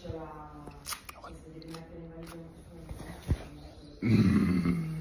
faccio la... se devi mettere in valigia un